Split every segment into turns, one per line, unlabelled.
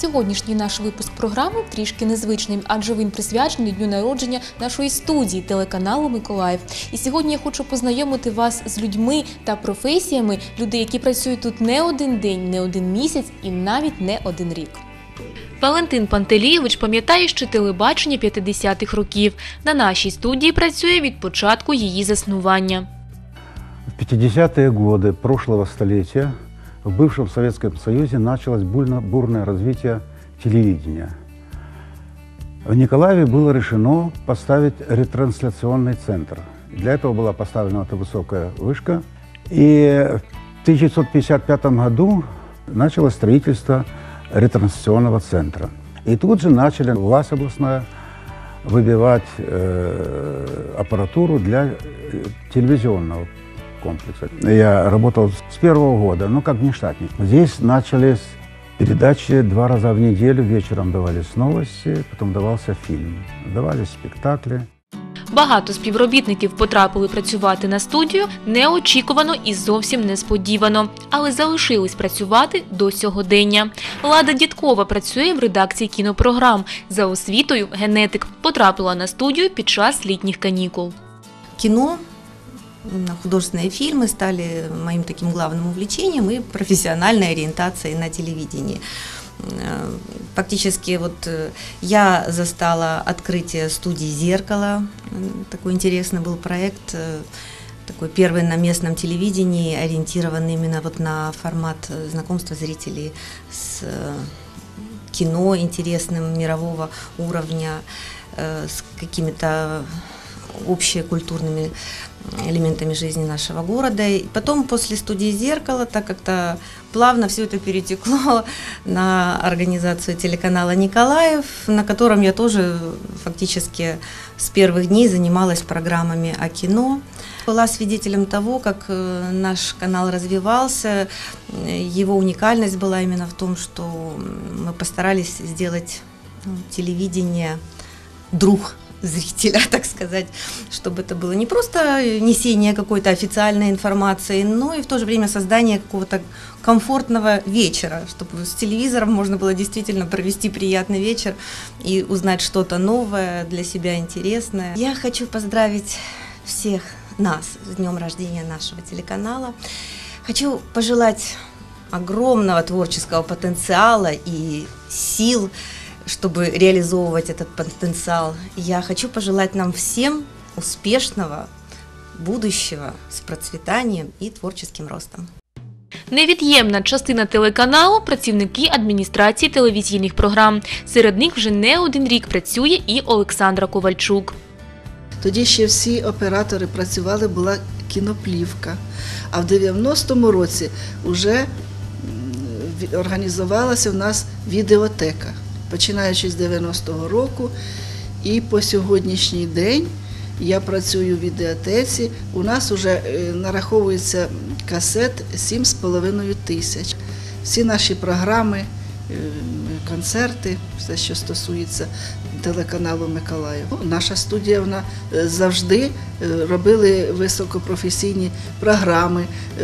сьогоднішній наш випуск програми трішки незвичним, адже він присвячений дню народження нашої студії телеканалу «Миколаїв». І сьогодні я хочу познайомити вас з людьми та професіями, людей, які працюють тут не один день, не один місяць і навіть не один рік. Валентин Пантелійович пам'ятає ще телебачення 50-х років. На нашій студії працює від початку її заснування.
В 50-е годы прошлого столетия в бывшем Советском Союзе началось бурное развитие телевидения. В Николаеве было решено поставить ретрансляционный центр. Для этого была поставлена эта высокая вышка. И в 1955 году началось строительство ретрансляционного центра. И тут же начали власть областная выбивать аппаратуру для телевизионного комплекса. Я работал с первого года, как внештатник. Здесь начались передачи 2 раза в неделю, вечером давались новости, потом давался фильм, давались спектакли.
Багато співробітників потрапили працювати на студію неочікувано і зовсім несподівано, але залишились працювати до сьогодення. Лада Дідкова працює в редакції кінопрограм. За освітою генетик, потрапила на студію під час літніх канікул.
Кіно, художественные фильмы стали моим таким главным увлечением и профессиональной ориентацией на телевидении. Фактически я застала открытие студии «Зеркало». Такой интересный был проект, такой первый на местном телевидении, ориентированный именно на формат знакомства зрителей с кино интересным мирового уровня, с какими-то общекультурными элементами жизни нашего города. И потом, после студии «Зеркало», так как-то плавно все это перетекло на организацию телеканала «Николаев», на котором я тоже фактически с первых дней занималась программами о кино. Была свидетелем того, как наш канал развивался. Его уникальность была именно в том, что мы постарались сделать телевидение друг зрителя, так сказать, чтобы это было не просто несение какой-то официальной информации, но и в то же время создание какого-то комфортного вечера, чтобы с телевизором можно было действительно провести приятный вечер и узнать что-то новое, для себя интересное. Я хочу поздравить всех нас с днем рождения нашего телеканала. Хочу пожелать огромного творческого потенциала и сил, чтобы реализовывать этот потенциал. Я хочу пожелать нам всем успешного будущего с процветанием и творческим ростом.
Невід'ємна частина телеканалу – працівники адміністрації телевізійних програм. Серед них вже не один рік працює і Олександра Ковальчук.
Тоді ще всі оператори працювали, була кіноплівка. А в 90-му році вже організувалася в нас відеотека. Починаючи з 90-го року і по сьогоднішній день я працюю в відеотеці. У нас вже нараховується касет 7,5 тисяч. Всі наші програми, концерти, все, що стосується телеканалу «Миколаїв». Наша студія, вона завжди робили високопрофесійні програми,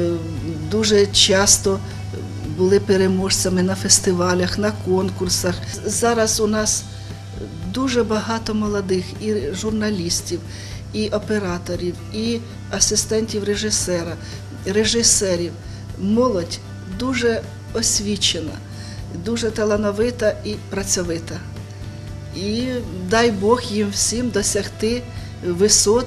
дуже часто були переможцями на фестивалях, на конкурсах. Зараз у нас дуже багато молодих і журналістів, і операторів, і асистентів режисера, режисерів. Молодь дуже освічена, дуже талановита і працьовита. І дай Бог їм всім досягти висот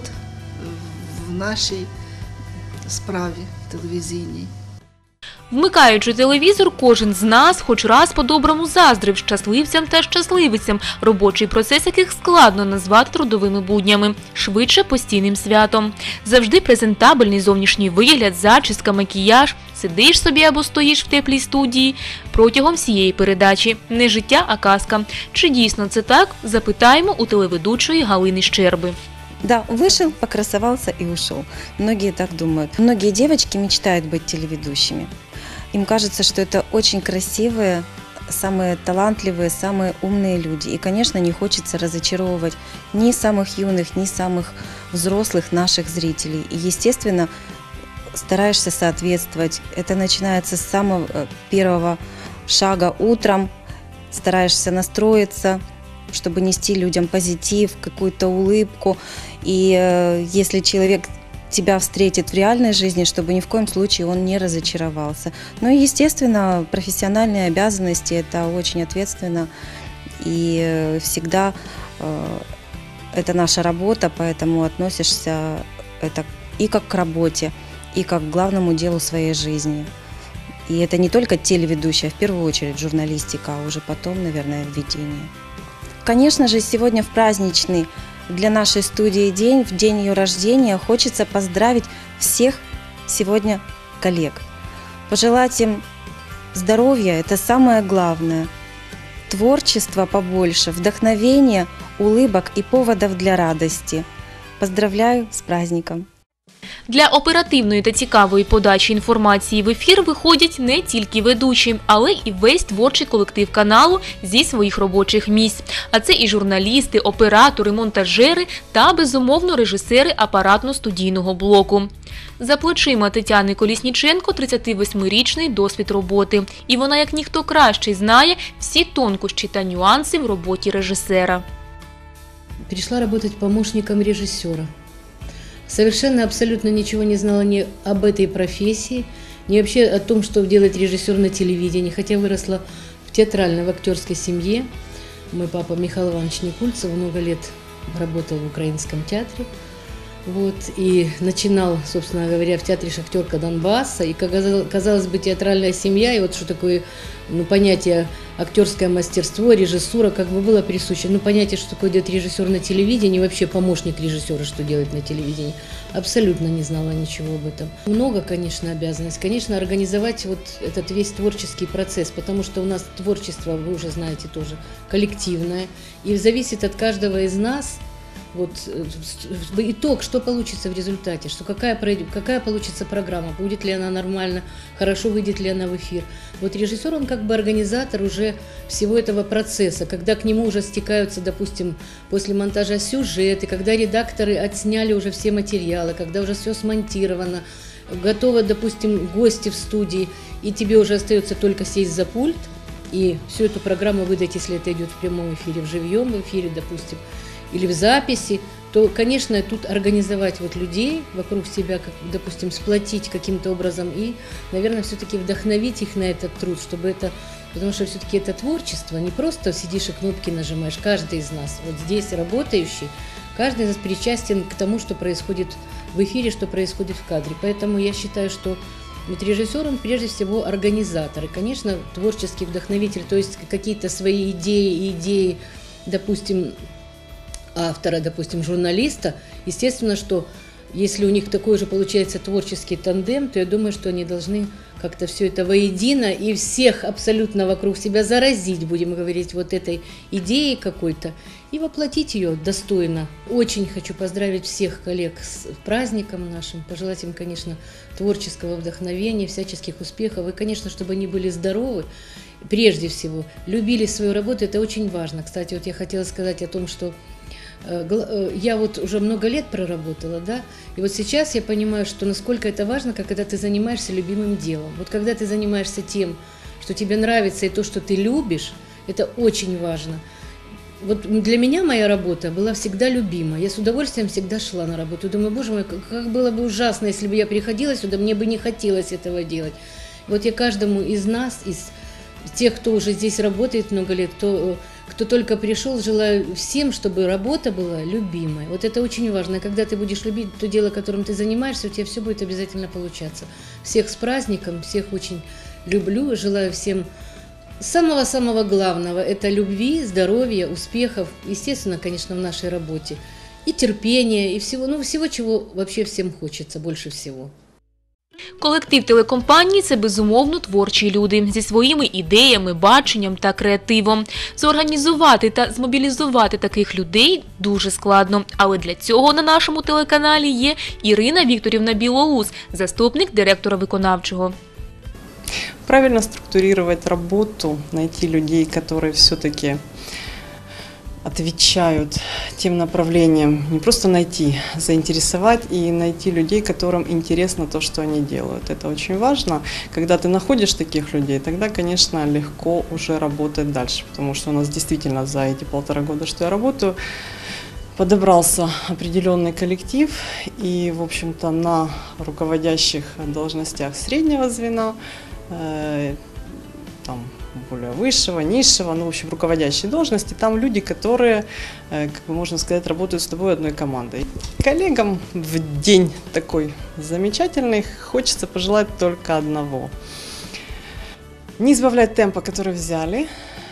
в нашій справі телевізійній.
Вмикаючи телевізор, кожен з нас хоч раз по-доброму заздрив щасливцям та щасливицям, робочий процес яких складно назвати трудовими буднями, швидше постійним святом. Завжди презентабельний зовнішній вигляд, зачіска, макіяж. Сидиш собі або стоїш в теплій студії протягом всієї передачі. Не життя, а казка. Чи дійсно це так? Запитаємо у телеведучої Галини Щерби.
Да, вышел, покрасовался и ушел. Многие так думают. Многие девочки мечтают быть телеведущими. Им кажется, что это очень красивые, самые талантливые, самые умные люди. И, конечно, не хочется разочаровывать ни самых юных, ни самых взрослых наших зрителей. И, естественно, стараешься соответствовать. Это начинается с самого первого шага утром, стараешься настроиться, чтобы нести людям позитив, какую-то улыбку. И если человек тебя встретит в реальной жизни, чтобы ни в коем случае он не разочаровался. Ну и, естественно, профессиональные обязанности – это очень ответственно. И всегда это наша работа, поэтому относишься это и как к работе, и как к главному делу своей жизни. И это не только телеведущая, в первую очередь журналистика, а уже потом, наверное, введение. Конечно же, сегодня в праздничный для нашей студии день, в день ее рождения, хочется поздравить всех сегодня коллег. Пожелать им здоровья – это самое главное. Творчества побольше, вдохновения, улыбок и поводов для радости. Поздравляю з праздником!
Для оперативної та цікавої подачі інформації в ефір виходять не тільки ведучі, але і весь творчий колектив каналу зі своїх робочих місць. А це і журналісти, оператори, монтажери та, безумовно, режисери апаратно-студійного блоку. За плечима Тетяни Колісніченко 38-річний досвід роботи. І вона, як ніхто кращий, знає всі тонкощі та нюанси в роботі режисера.
Перешла работать помощником режиссера. Совершенно абсолютно ничего не знала ни об этой профессии, ни вообще о том, что делает режиссер на телевидении, хотя выросла в театральной, в актерской семье. Мой папа Михаил Иванович Никульцев много лет работал в Украинском театре. Вот, и начинал, собственно говоря, в театре «Шахтерка Донбасса». И, казалось бы, театральная семья, и вот что такое понятие актерское мастерство, режиссура, как бы было присуще. Понятие, что такое делает режиссер на телевидении, вообще помощник режиссера, что делает на телевидении, абсолютно не знала ничего об этом. Много, конечно, обязанностей. Конечно, организовать вот этот весь творческий процесс, потому что у нас творчество, вы уже знаете, тоже коллективное, и зависит от каждого из нас, вот итог, что получится в результате, что какая получится программа, будет ли она нормально, хорошо выйдет ли она в эфир. Вот режиссер, он как бы организатор уже всего этого процесса, когда к нему уже стекаются, допустим, после монтажа сюжеты, когда редакторы отсняли уже все материалы, когда уже все смонтировано, готовы, допустим, гости в студии, и тебе уже остается только сесть за пульт и всю эту программу выдать, если это идет в прямом эфире, в живьем эфире, допустим, или в записи, то, конечно, тут организовать вот людей вокруг себя, как, допустим, сплотить каким-то образом и, наверное, все-таки вдохновить их на этот труд, чтобы это, потому что все-таки это творчество, не просто сидишь и кнопки нажимаешь, каждый из нас, вот здесь работающий, каждый из нас причастен к тому, что происходит в эфире, что происходит в кадре. Поэтому я считаю, что вот режиссер, он прежде всего организатор, и, конечно, творческий вдохновитель, то есть какие-то свои идеи, допустим, автора, допустим, журналиста, естественно, что если у них такой же получается творческий тандем, то я думаю, что они должны как-то все это воедино и всех абсолютно вокруг себя заразить, будем говорить, вот этой идеей какой-то и воплотить ее достойно. Очень хочу поздравить всех коллег с праздником нашим, пожелать им, конечно, творческого вдохновения, всяческих успехов и, конечно, чтобы они были здоровы, прежде всего, любили свою работу, это очень важно. Кстати, вот я хотела сказать о том, что я вот уже много лет проработала, да, и вот сейчас я понимаю, что насколько это важно, когда ты занимаешься любимым делом. Вот когда ты занимаешься тем, что тебе нравится и то, что ты любишь, это очень важно. Вот для меня моя работа была всегда любима. Я с удовольствием всегда шла на работу. Думаю, боже мой, как было бы ужасно, если бы я приходила сюда, мне бы не хотелось этого делать. Вот я каждому из нас, из тех, кто уже здесь работает много лет, кто только пришел, желаю всем, чтобы работа была любимой. Вот это очень важно. Когда ты будешь любить то дело, которым ты занимаешься, у тебя все будет обязательно получаться. Всех с праздником, всех очень люблю, желаю всем самого-самого главного. Это любви, здоровья, успехов, естественно, конечно, в нашей работе. И терпения, и всего, всего, чего вообще всем хочется больше всего.
Колектив телекомпанії – це, безумовно, творчі люди зі своїми ідеями, баченням та креативом. Зорганізувати та змобілізувати таких людей дуже складно. Але для цього на нашому телеканалі є Ірина Вікторівна Білоус, заступник директора виконавчого.
Правильно структурировать работу, найти людей, которые все-таки отвечают тем направлениям, не просто найти, заинтересовать и найти людей, которым интересно то, что они делают. Это очень важно. Когда ты находишь таких людей, тогда, конечно, легко уже работать дальше, потому что у нас действительно за эти 1,5 года, что я работаю, подобрался определенный коллектив, и, в общем-то, на руководящих должностях среднего звена, там, более высшего, низшего, ну, в общем, руководящие должности, там люди, которые, как бы можно сказать, работают с тобой одной командой. Коллегам в день такой замечательный хочется пожелать только одного. Не сбавлять темпа, который взяли,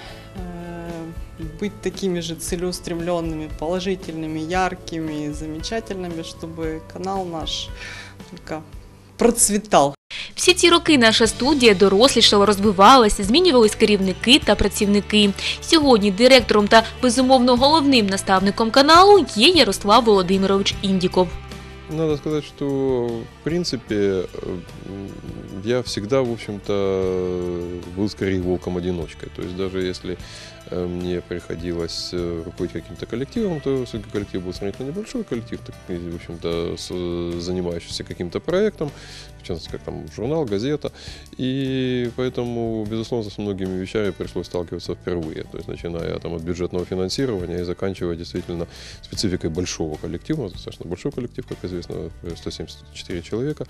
быть такими же целеустремленными, положительными, яркими, замечательными, чтобы канал наш только процвітав.
Всі ці роки наша студія дорослішала, розвивалася, змінювались керівники та працівники. Сьогодні директором та, безумовно, головним наставником каналу є Ярослав Володимирович Індіков.
Надо сказать, что, в принципе, я всегда, в общем-то, был скорее волком-одиночкой. То есть даже если мне приходилось руководить каким-то коллективом, то все-таки коллектив был сравнительно небольшой коллектив, в общем-то, занимающийся каким-то проектом, в частности, как там журнал, газета. И поэтому, безусловно, со многими вещами пришлось сталкиваться впервые. То есть начиная там, от бюджетного финансирования и заканчивая действительно спецификой большого коллектива, достаточно большой коллектив, как известно, 174 человека.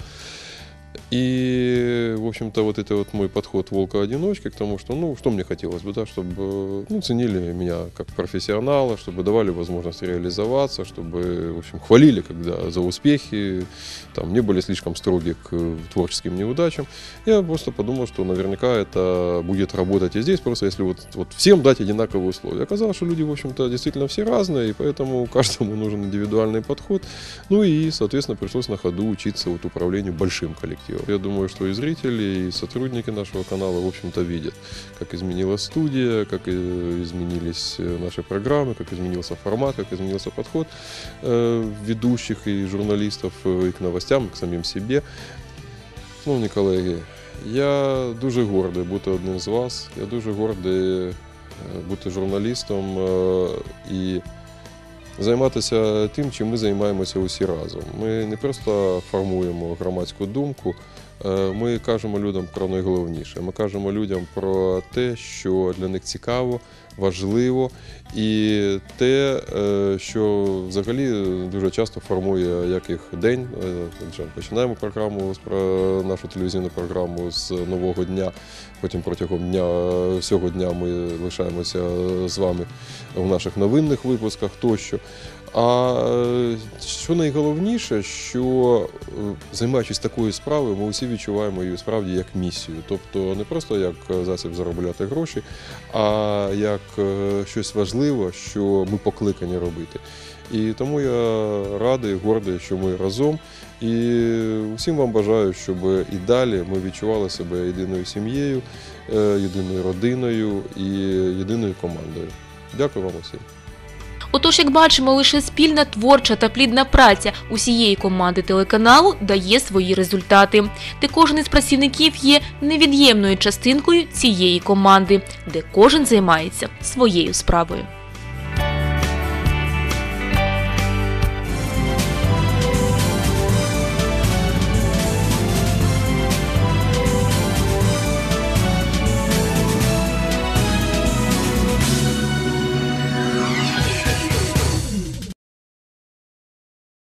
И, в общем-то, вот это вот мой подход волка-одиночки к тому, что, ну, что мне хотелось бы, да, чтобы, ну, ценили меня как профессионала, чтобы давали возможность реализоваться, чтобы, в общем, хвалили, когда за успехи, там, не были слишком строги к творческим неудачам. Я просто подумал, что наверняка это будет работать и здесь, просто если вот всем дать одинаковые условия. Оказалось, что люди, в общем-то, действительно все разные, и поэтому каждому нужен индивидуальный подход. Ну и, соответственно, пришлось на ходу учиться вот управлению большим коллективом. Я думаю, что и зрители, и сотрудники нашего канала, в общем-то, видят, как изменилась студия, как изменились наши программы, как изменился формат, как изменился подход ведущих и журналистов и к новостям, и к самим себе. Шановні колеги, я дуже гордий бути одним з вас, я дуже гордий бути журналістом і займатися тим, чим ми займаємося усі разом. Ми не просто формуємо громадську думку, ми кажемо людям про найголовніше. Ми кажемо людям про те, що для них цікаво, важливо і те, що взагалі дуже часто формує як їх день. Починаємо програму, нашу телевізійну програму з нового дня, потім протягом всього дня ми лишаємося з вами в наших новинних випусках тощо. А що найголовніше, що займаючись такою справою, ми усі відчуваємо її справді як місію. Тобто не просто як засіб заробляти гроші, а як щось важливе, що ми покликані робити. І тому я радий, гордий, що ми разом. І усім вам бажаю, щоб і далі ми відчували себе єдиною сім'єю, єдиною родиною і єдиною командою. Дякую вам усім.
Отож, як бачимо, лише спільна творча та плідна праця усієї команди телеканалу дає свої результати, де кожен із працівників є невід'ємною частинкою цієї команди, де кожен займається своєю справою.